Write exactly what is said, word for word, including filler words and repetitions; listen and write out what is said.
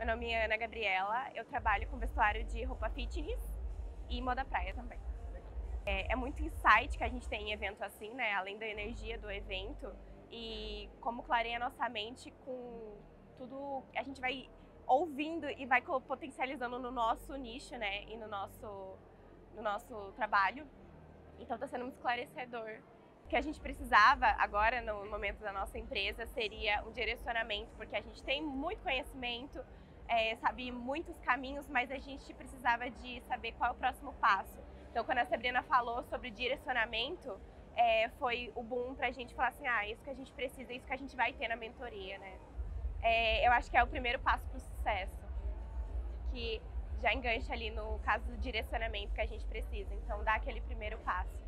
Meu nome é Ana Gabriela, eu trabalho com vestuário de roupa fitness e moda praia também. É, é muito insight que a gente tem em evento assim, né? Além da energia do evento e como clareia a nossa mente com tudo a gente vai ouvindo e vai potencializando no nosso nicho, né? E no nosso, no nosso trabalho. Então está sendo muito esclarecedor. O que a gente precisava agora, no momento da nossa empresa, seria um direcionamento, porque a gente tem muito conhecimento, é, sabe muitos caminhos, mas a gente precisava de saber qual é o próximo passo. Então, quando a Sabrina falou sobre direcionamento, é, foi o boom para a gente falar assim, ah, isso que a gente precisa, isso que a gente vai ter na mentoria, né? É, eu acho que é o primeiro passo para o sucesso, que já engancha ali no caso do direcionamento que a gente precisa. Então, dá aquele primeiro passo.